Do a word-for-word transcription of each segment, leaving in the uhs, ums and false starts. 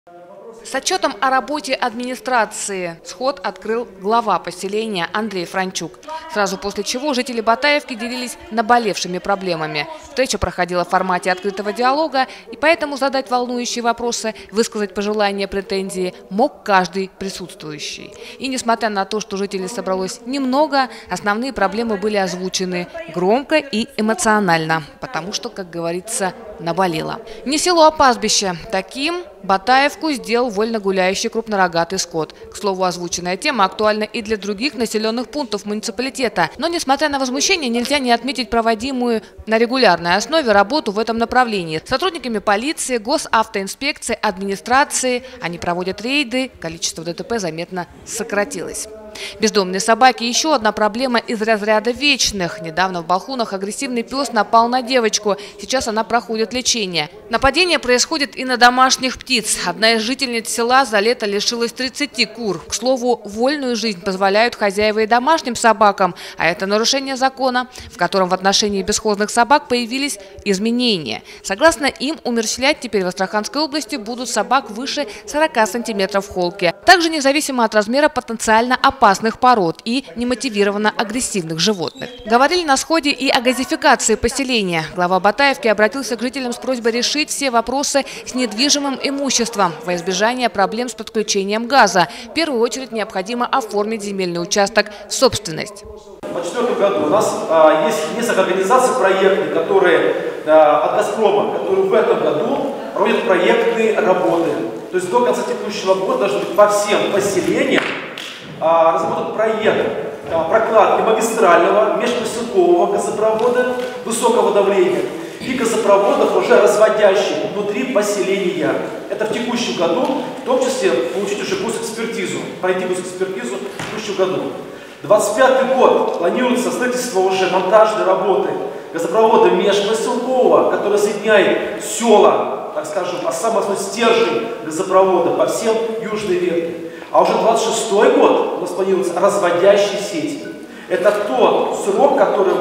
С отчетом о работе администрации сход открыл глава поселения Андрей Франчук. Сразу после чего жители Батаевки делились наболевшими проблемами. Встреча проходила в формате открытого диалога, и поэтому задать волнующие вопросы, высказать пожелания, претензии мог каждый присутствующий. И несмотря на то, что жителей собралось немного, основные проблемы были озвучены громко и эмоционально, потому что, как говорится, наболело. Не село, а пастбище. Таким Батаевку сделал вольно гуляющий крупнорогатый скот. К слову, озвученная тема актуальна и для других населенных пунктов муниципалитета. Но, несмотря на возмущение, нельзя не отметить проводимую на регулярной основе работу в этом направлении. Сотрудниками полиции, госавтоинспекции, администрации они проводят рейды, количество ДТП заметно сократилось. Бездомные собаки – еще одна проблема из разряда вечных. Недавно в Балхунах агрессивный пес напал на девочку. Сейчас она проходит лечение. Нападение происходит и на домашних птиц. Одна из жительниц села за лето лишилась тридцати кур. К слову, вольную жизнь позволяют хозяева и домашним собакам. А это нарушение закона, в котором в отношении бесхозных собак появились изменения. Согласно им, умерщвлять теперь в Астраханской области будут собак выше сорока сантиметров в холке. Также независимо от размера потенциально опасных опасных пород и немотивированно агрессивных животных. Говорили на сходе и о газификации поселения. Глава Батаевки обратился к жителям с просьбой решить все вопросы с недвижимым имуществом во избежание проблем с подключением газа. В первую очередь необходимо оформить земельный участок в собственность. В две тысячи четвёртом году у нас а, есть несколько организаций проектных, которые а, от «Газпрома», которые в этом году проводят проектные работы. То есть до конца текущего года должны быть по всем поселениям разработан проект прокладки магистрального межпоселкового газопровода высокого давления и газопроводов, уже разводящих внутри поселения. Это в текущем году, в том числе получить уже госэкспертизу, пройти госэкспертизу в текущем году. двадцать пятый год планируется строительство уже монтажной работы газопровода межпоселкового, который соединяет села, так скажем, а самый основной стержень газопровода по всем южной ветке. А уже двадцать шестой год у нас планируется разводящие сети. Это тот срок, который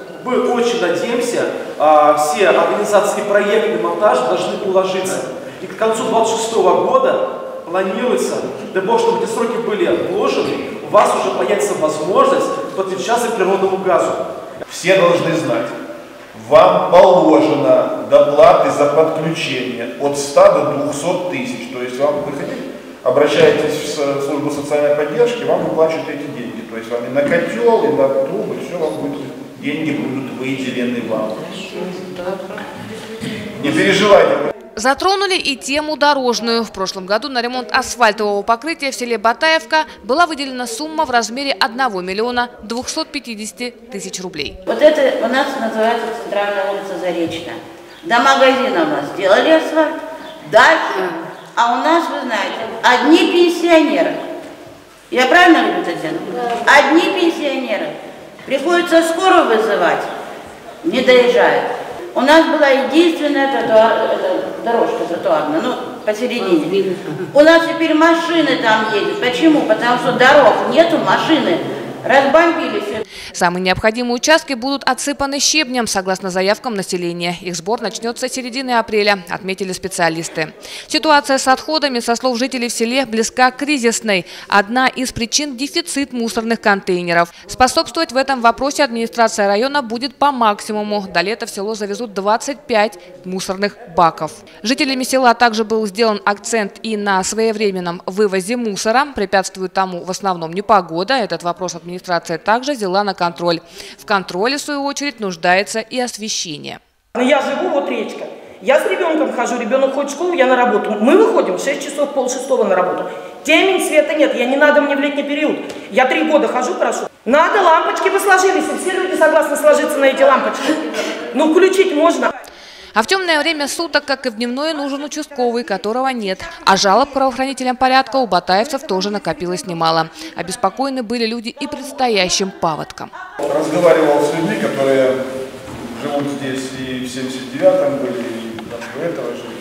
мы очень надеемся, все организации проектный монтаж должны уложиться. И к концу двадцать шестого года планируется, для того, чтобы эти сроки были вложены, у вас уже появится возможность подключаться к природному газу. Все должны знать, вам положено доплаты за подключение от ста до двухсот тысяч. То есть вам выходить, обращаетесь в службу социальной поддержки, вам выплачивают эти деньги. То есть вам и на котел, и на трубы, все вам будет, деньги будут выделены вам. Не переживайте. Затронули и тему дорожную. В прошлом году на ремонт асфальтового покрытия в селе Батаевка была выделена сумма в размере одного миллиона двухсот пятидесяти тысяч рублей. Вот это у нас называется центральная улица Заречная. До магазина у нас сделали асфальт, дальше. А у нас, вы знаете, одни пенсионеры. Я правильно говорю, Татьяна? Одни пенсионеры. Приходится скорую вызывать, не доезжает. У нас была единственная тротуар, дорожка тротуарная, ну, посередине. У нас теперь машины там ездят. Почему? Потому что дорог нету, машины разбомбили все. Самые необходимые участки будут отсыпаны щебнем, согласно заявкам населения. Их сбор начнется с середины апреля, отметили специалисты. Ситуация с отходами, со слов жителей в селе, близка к кризисной. Одна из причин – дефицит мусорных контейнеров. Способствовать в этом вопросе администрация района будет по максимуму. До лета в село завезут двадцать пять мусорных баков. Жителями села также был сделан акцент и на своевременном вывозе мусора. Препятствует тому в основном непогода. Этот вопрос администрация также взяла на контроль. В контроле, в свою очередь, нуждается и освещение. Я живу, вот речка. Я с ребенком хожу, ребенок ходит в школу, я на работу. Мы выходим в шесть часов, пол шестого на работу. Темень, света нет, я не надо мне в летний период. Я три года хожу, прошу. Надо, лампочки бы сложились, и все люди согласны сложиться на эти лампочки. Ну, включить можно. А в темное время суток, как и в дневное, нужен участковый, которого нет. А жалоб к правоохранителям порядка у батаевцев тоже накопилось немало. Обеспокоены были люди и предстоящим паводком. Разговаривал с людьми, которые живут здесь и в семьдесят девятом были, и до этого жили.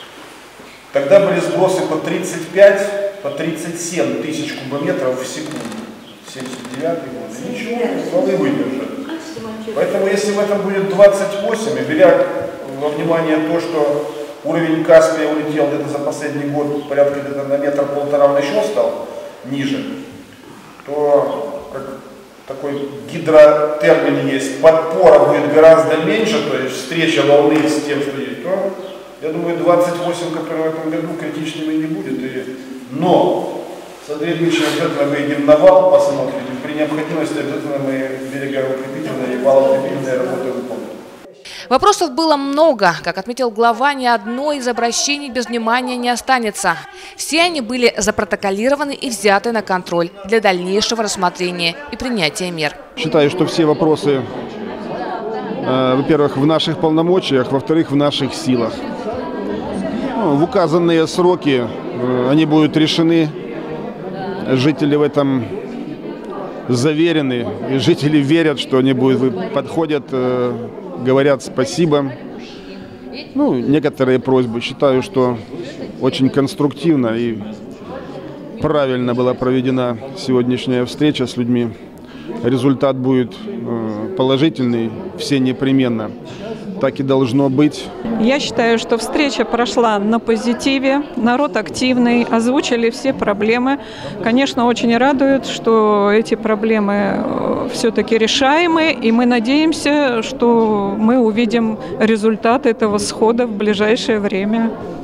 Тогда были сбросы по тридцать пять, по тридцать семь тысяч кубометров в секунду. семьдесят девятый год. Ничего, стволы выдержат. Поэтому если в этом будет двадцать восемь, и беря во внимание то, что уровень Каспия улетел где-то за последний год порядка где-то на метр-полтора, он еще стал ниже, то как такой гидротермин есть, подпора будет гораздо меньше, то есть встреча волны с тем, что есть, то, я думаю, двадцать восемь, который в этом году, критичным и не будет. И... Но с Андреем Ильичем обязательно выйдем на вал, посмотрим. При необходимости обязательно мы берегоукрепительные и валоукрепительные работы выполним. Вопросов было много. Как отметил глава, ни одно из обращений без внимания не останется. Все они были запротоколированы и взяты на контроль для дальнейшего рассмотрения и принятия мер. Считаю, что все вопросы, э, во-первых, в наших полномочиях, во-вторых, в наших силах. Ну, в указанные сроки э, они будут решены. Жители в этом заверены, и жители верят, что они будут, подходят, э, говорят спасибо. Ну, некоторые просьбы. Считаю, что очень конструктивно и правильно была проведена сегодняшняя встреча с людьми. Результат будет э, положительный, все непременно. Так и должно быть. Я считаю, что встреча прошла на позитиве, народ активный, озвучили все проблемы. Конечно, очень радует, что эти проблемы все-таки решаемы, и мы надеемся, что мы увидим результат этого схода в ближайшее время.